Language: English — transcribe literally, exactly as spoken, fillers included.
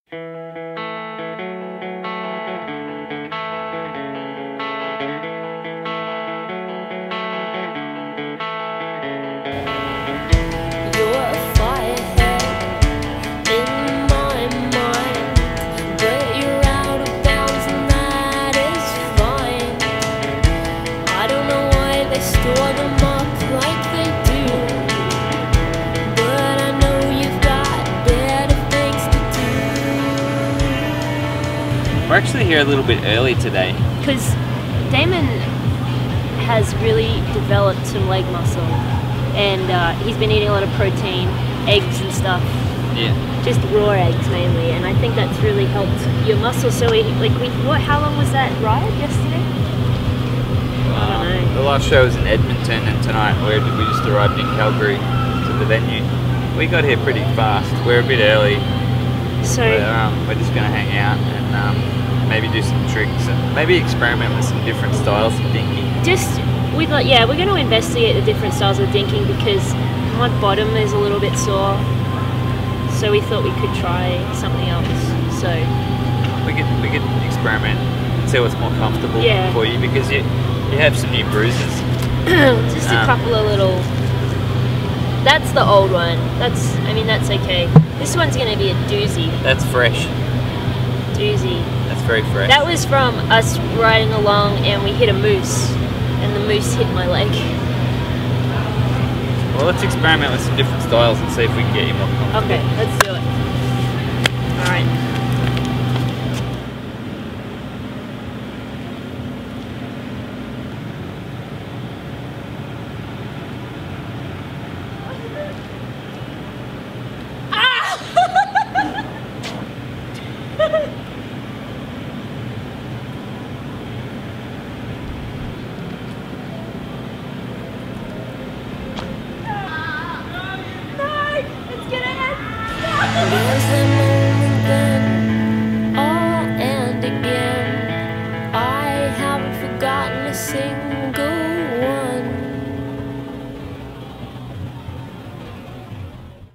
We're actually here a little bit early today. Because Damon has really developed some leg muscle, and uh, he's been eating a lot of protein, eggs and stuff. Yeah. Just raw eggs mainly, and I think that's really helped your muscles. So we, like, we, what? How long was that ride yesterday? Um, I don't know. The last show was in Edmonton, and tonight we we just arrived in Calgary to the venue. We got here pretty fast. We're a bit early. So we're, um, we're just gonna hang out and um, maybe do some tricks and maybe experiment with some different styles of dinking. Just we like yeah, we're going to investigate the different styles of dinking because my bottom is a little bit sore. So we thought we could try something else. So we could we could experiment and see what's more comfortable yeah. for you because you you have some new bruises. Just a um, couple of little. That's the old one. That's I mean that's okay. This one's going to be a doozy. That's fresh. Doozy. That's very fresh. That was from us riding along and we hit a moose, and the moose hit my leg. Well, let's experiment with some different styles and see if we can get you more comfortable. Okay, let's do it. All right. There's a moment then, all and again. I haven't forgotten a single